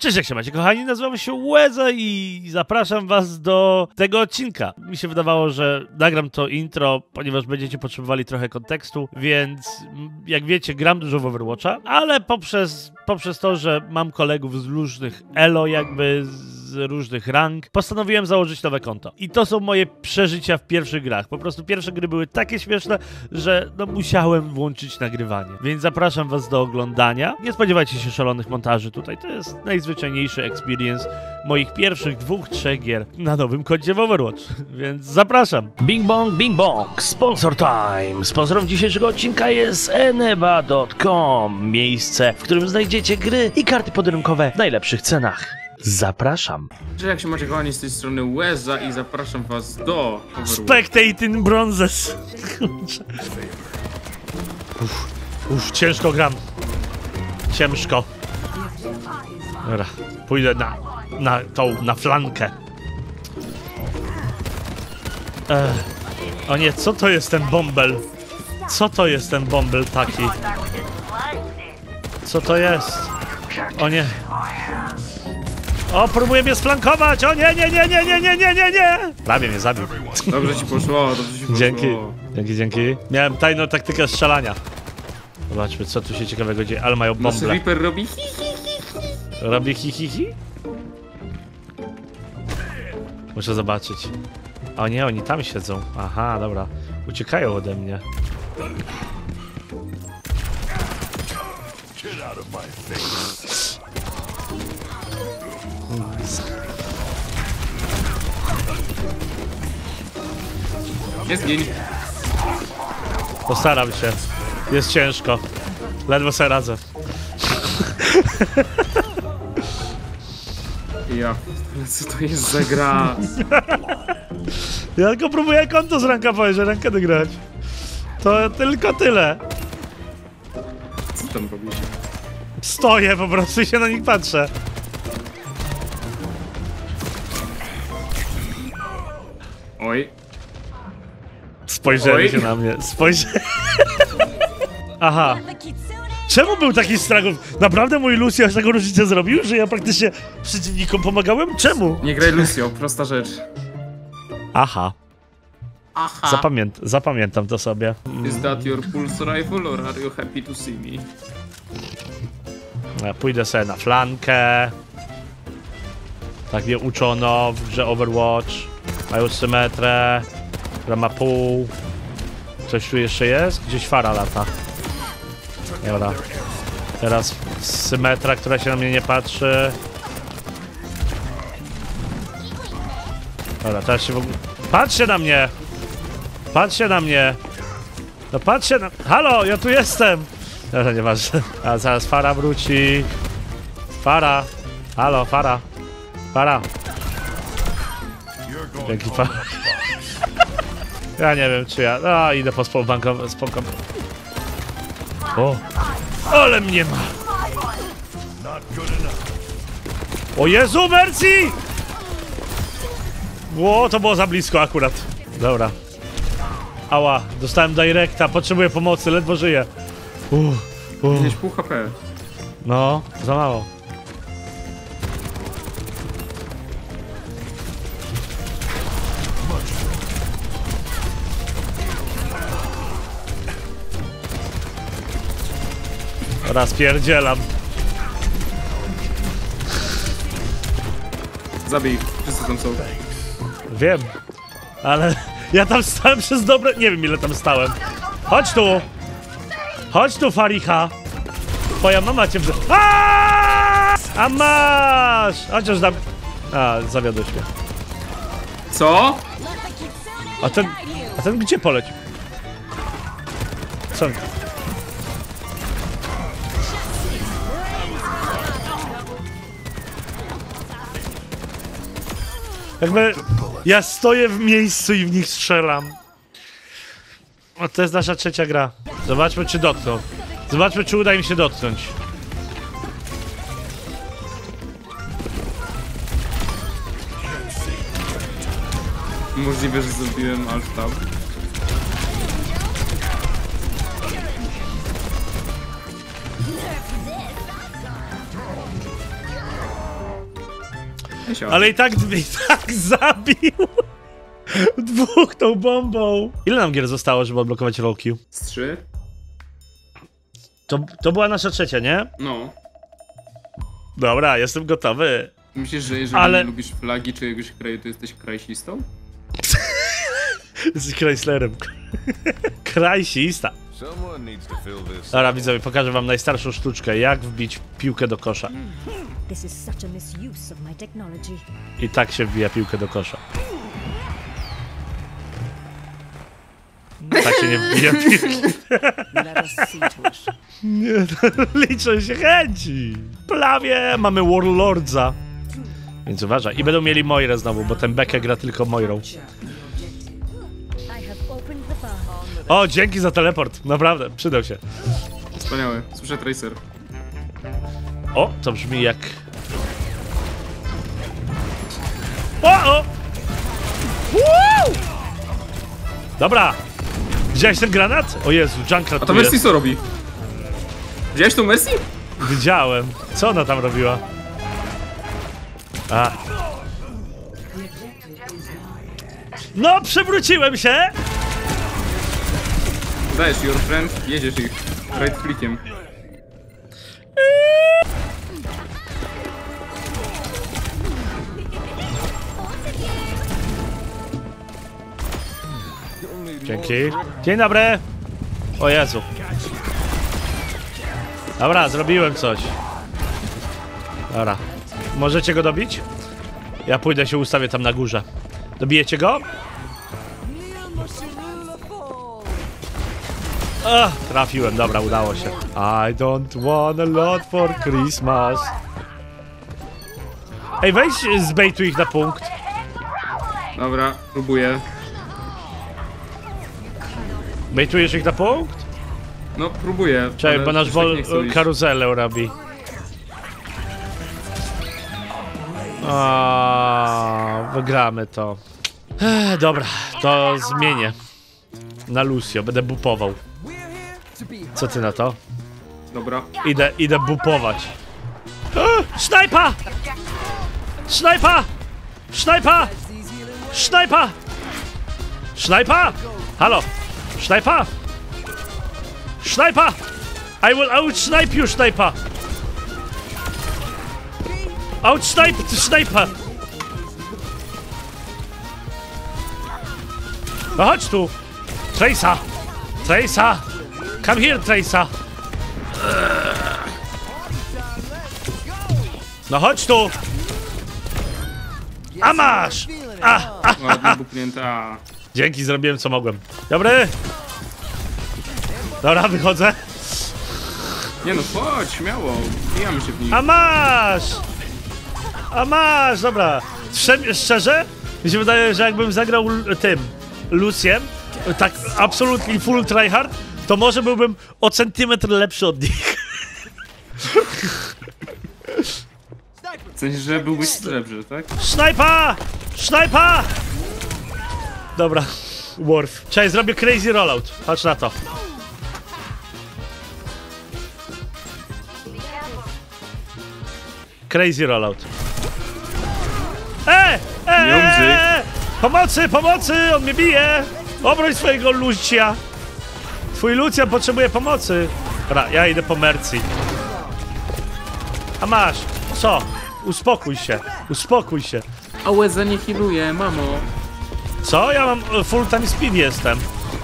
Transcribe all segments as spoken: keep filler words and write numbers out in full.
Cześć, jak się macie, kochani, nazywam się Łeza i zapraszam was do tego odcinka. Mi się wydawało, że nagram to intro, ponieważ będziecie potrzebowali trochę kontekstu, więc jak wiecie, gram dużo w Overwatcha, ale poprzez, poprzez to, że mam kolegów z różnych elo, jakby z różnych rank, postanowiłem założyć nowe konto. I to są moje przeżycia w pierwszych grach. Po prostu pierwsze gry były takie śmieszne, że no musiałem włączyć nagrywanie. Więc zapraszam was do oglądania. Nie spodziewajcie się szalonych montaży tutaj. To jest najzwyczajniejszy experience moich pierwszych dwóch, trzech gier na nowym koncie w Overwatch. Więc zapraszam. Bing bong, bing bong, sponsor time. Sponsorem dzisiejszego odcinka jest eneba kropka com. Miejsce, w którym znajdziecie gry i karty podrękowe w najlepszych cenach. Zapraszam. Cześć, jak się macie, kochani, z tej strony Łeza i zapraszam was do Overwatch. Spectating Bronzes. Uff, uff, ciężko gram. Ciężko. Dobra, pójdę na, na tą, na flankę. Ech. O nie, co to jest ten bąbel? Co to jest ten bąbel taki? Co to jest? O nie. O, próbuję mnie sflankować! O nie, nie, nie, nie, nie, nie, nie, nie, nie! Prawie mnie zabił. Dobrze ci poszło, dobrze ci poszło. Dzięki, dzięki, dzięki. Miałem tajną taktykę strzelania. Zobaczmy, co tu się ciekawego dzieje, ale mają Nasz bąble. Reaper robi hi, hi, hi, hi. Robi hi, hi, hi? Muszę zobaczyć. O nie, oni tam siedzą. Aha, dobra. Uciekają ode mnie. Nie zgiń. Postaram się. Jest ciężko. Ledwo sobie radzę. Ja, co to jest za gra? Ja tylko próbuję konto z ranka że rękę grać. To tylko tyle. Co tam robisz? Stoję po prostu i się na nich patrzę. Oj. Spojrzeli Oj. się na mnie. Spojrzeli. Aha. Czemu był taki strachów? Naprawdę mój Lucy aż taką różnicę zrobił, że ja praktycznie przeciwnikom pomagałem? Czemu? Nie graj Lucio, prosta rzecz. Aha. Aha. Zapamięt zapamiętam to sobie. Is that your pulse rifle or are you happy to see me? Ja pójdę sobie na flankę. Tak mnie uczono w grze Overwatch. Mają symetrę, która ma pół. Coś tu jeszcze jest? Gdzieś fara lata. Dobra. Teraz symetra, która się na mnie nie patrzy. Dobra, teraz się w ogóle... Patrzcie na mnie! Patrzcie na mnie! No patrzcie na... Halo, ja tu jestem! Dobra, nieważne. A zaraz fara wróci. Fara! Halo, fara! Fara! Dzięki, fara. Ja nie wiem, czy ja... A, idę po spałbanką, spokam. O! Ale mnie ma! O Jezu, Mercy! Ło, to było za blisko akurat. Dobra. Ała, dostałem directa, potrzebuję pomocy, ledwo żyję. Uh, uh. Gdzieś pół H P. No, za mało. Raz pierdzielam. Zabij ich, wszyscy tam są. Wiem, ale ja tam stałem przez dobre... Nie wiem, ile tam stałem. Chodź tu! Chodź tu, Fariha! Twoja mama cię... Aaaa! A masz! Chociaż dam... A, zawiodłeś mnie. Co? A ten... A ten gdzie polecił? Co? Jakby ja stoję w miejscu i w nich strzelam. O, to jest nasza trzecia gra. Zobaczmy, czy dotkną. Zobaczmy, czy uda im się dotknąć. Możliwe, że zrobiłem alt tab. Ale i tak, i tak zabił dwóch tą bombą. Ile nam gier zostało, żeby odblokować roll Q? Z trzy? To, to była nasza trzecia, nie? No. Dobra, jestem gotowy. Myślisz, że jeżeli Ale... nie lubisz flagi czy jakiegoś kraju, to jesteś krajsistą? Jesteś Chryslerem. Krajsista. Dobra, widzowie, pokażę wam najstarszą sztuczkę, jak wbić piłkę do kosza. I tak się wbija piłkę do kosza. Tak się nie wbija piłki. Nie, liczą się chęci. Prawie mamy Warlordza. Więc uważaj. I będą mieli Moirę znowu, bo ten Bekę gra tylko Moirą. O, dzięki za teleport. Naprawdę, przydał się. Wspaniałe. Słyszę Tracer. O, to brzmi jak... O, o! Woo! Dobra. Widziałeś ten granat? O Jezu, Junkrat A to Mercy co robi? Widziałeś tą Mercy? Widziałem. Co ona tam robiła? A. No, przewróciłem się! Dajesz, your friend, jedziesz ich. Right clickiem. Dzięki. Dzień dobry. O Jezu. Dobra, zrobiłem coś. Dobra. Możecie go dobić? Ja pójdę się ustawię tam na górze. Dobijecie go? Ach, trafiłem, dobra, udało się. I don't want a lot for Christmas. Ej, weź zbejtuj ich na punkt. Dobra, próbuję. Bejtujesz ich na punkt? No, próbuję. Czekaj, bo nasz bol tak karuzelę robi. A, wygramy to. Ech, dobra, to zmienię. Na Lucio, będę bupował. Co ty na to? Dobra. Idę, idę bupować. Ech, snajpa! Snajpa! Snajpa! Snajpa! Snajpa! Halo! Snajpa! Snajpa! I will outsnipe you, snajpa! Outsnipe the snajpa! No chodź tu! Tracer! Tracer! Come here, Tracer! No chodź tu! A masz! A, a, Ładnie buknięta. Dzięki, zrobiłem co mogłem. Dobry! Dobra, wychodzę. Nie no, chodź, śmiało. Bijamy się w nim. A masz! A masz, dobra. Szczer szczerze? Mi się wydaje, że jakbym zagrał tym Luciem, tak absolutnie full tryhard, to może byłbym o centymetr lepszy od nich. W sensie, że byłbyś lepszy, tak? Snajpa! Snajpa! Dobra, Worf. Czekaj, zrobię crazy rollout. Patrz na to. Crazy rollout. E! E! e, e! Pomocy, pomocy! On mnie bije! Obroń swojego Lucia! Twój Lucian potrzebuje pomocy! Dobra, ja idę po Mercy. A masz! Co? Uspokój się, uspokój się. A Łeza nie healuje, mamo. Co? Ja mam full time speed jestem.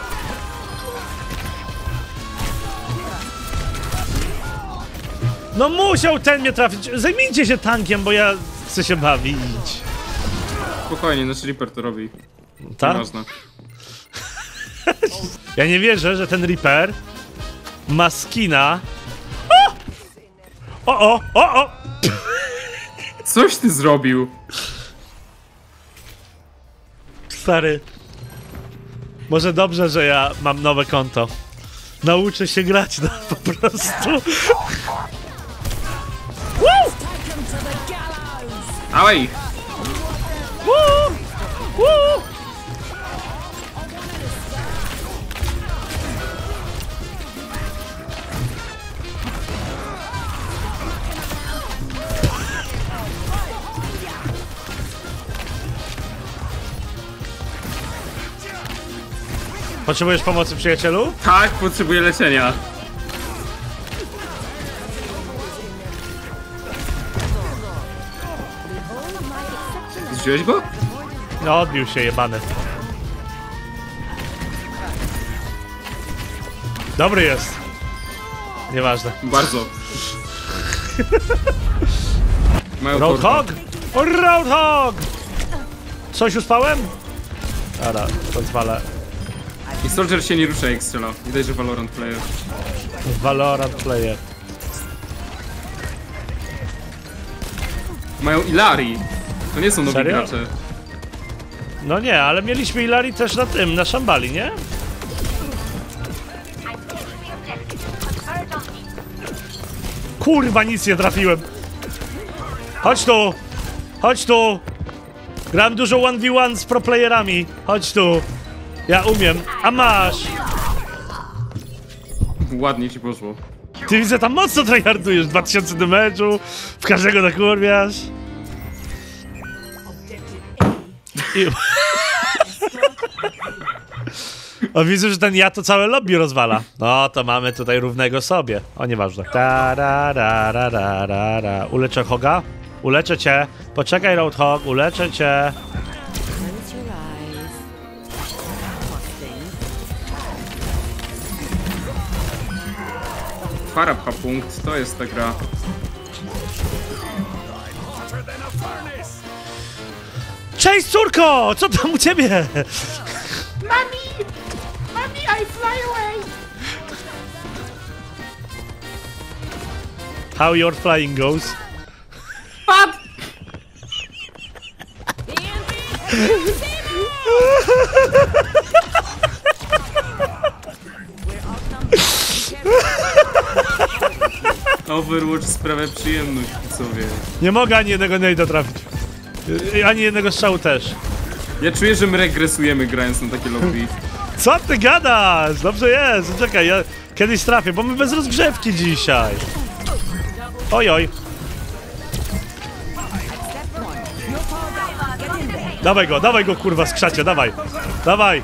No musiał ten mnie trafić. Zajmijcie się tankiem, bo ja chcę się bawić. Spokojnie, nasz Reaper to robi. Tak? Nieważne. Ja nie wierzę, że ten Reaper ma skina. O! O, o, o, o! Coś ty zrobił. Stary. Może dobrze, że ja mam nowe konto. Nauczę się grać, no po prostu. Woo! Dawaj! Woo! Woo! Potrzebujesz pomocy, przyjacielu? Tak, potrzebuję leczenia. Zrzuciłeś go? No, odbił się, jebany. Dobry jest. Nieważne. Bardzo. Mają Roadhog? Roadhog! Coś uspałem? Dobra, pozwolę. I Soldier się nie rusza jak strzela. Widać, że Valorant player. Valorant player. Mają Ilarii. To nie są nowi Serio? gracze. No nie, ale mieliśmy Ilarii też na tym, na Szambali, nie? Kurwa, nic nie trafiłem. Chodź tu! Chodź tu! Gram dużo jeden na jeden z pro playerami. Chodź tu. Ja umiem. A masz! Ładnie ci poszło. Ty widzę, tam mocno tryhardujesz. dwa tysiące damage'u. W każdego nakurwiasz. I... O, widzę, że ten ja to całe lobby rozwala. No, to mamy tutaj równego sobie. O, nieważne. Ta-ra-ra-ra-ra-ra-ra. Uleczę Hoga? Uleczę cię. Poczekaj, Roadhog, uleczę cię. Para pcha punkt, to jest ta gra. Cześć, córko! Co tam u ciebie? Mami! Mami, I fly away! How your flying goes? Pad! Overwatch sprawia przyjemność, widzowie. Nie mogę ani jednego nade'a trafić. Y, Ani jednego strzału też. Ja czuję, że my regresujemy grając na takie lobby. Co ty gadasz? Dobrze jest. Czekaj, ja kiedyś trafię, bo my bez rozgrzewki dzisiaj. Oj, oj. Dawaj go, dawaj go, kurwa, skrzacie, dawaj. Dawaj.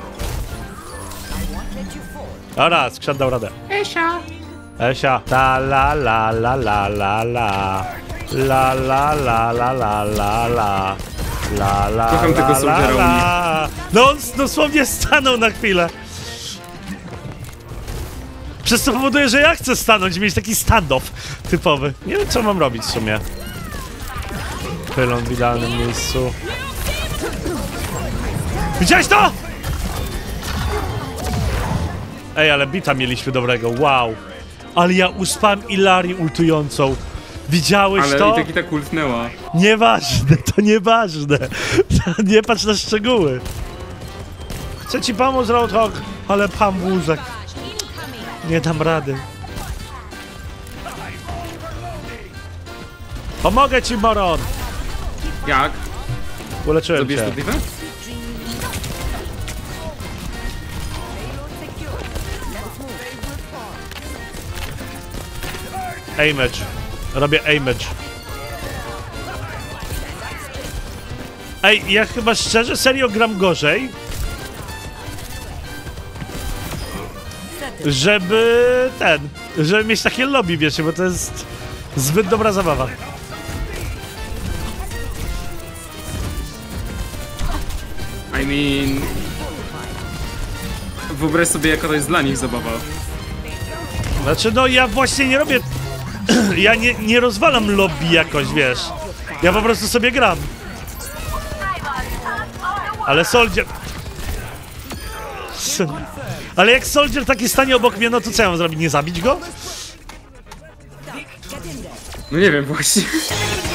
Dobra, skrzat dał radę. Esia! Esia. Ta la la la la la la. La la la la la la la. La la Kocham la tego la Soldiera u la. No on dosłownie stanął na chwilę. Przez co powoduje, że ja chcę stanąć i mieć taki standoff typowy. Nie wiem, co mam robić w sumie. Pylon w idealnym miejscu. Widziałeś to? Ej, ale bita mieliśmy dobrego, wow. Ale ja uspałem Ilarię ultującą. Widziałeś Ale to? i tak i tak ultnęła. Nieważne, to nieważne. Nie patrz na szczegóły. Chcę ci pomóc, Roadhog, ale pan wózek. Nie dam rady. Pomogę ci, Moron. Jak? Uleczyłem Zabierz cię. to diwę? Aimage. Robię aimage. Ej, ja chyba szczerze, serio gram gorzej. Żeby ten, żeby mieć takie lobby, wiecie, bo to jest zbyt dobra zabawa. I mean... Wyobraź sobie, jaka to jest dla nich zabawa. Znaczy, no ja właśnie nie robię... ja nie, nie rozwalam lobby jakoś, wiesz. Ja po prostu sobie gram. Ale Soldier... Ale jak Soldier taki stanie obok mnie, no to co ja mam zrobić? Nie zabić go? No nie wiem właśnie.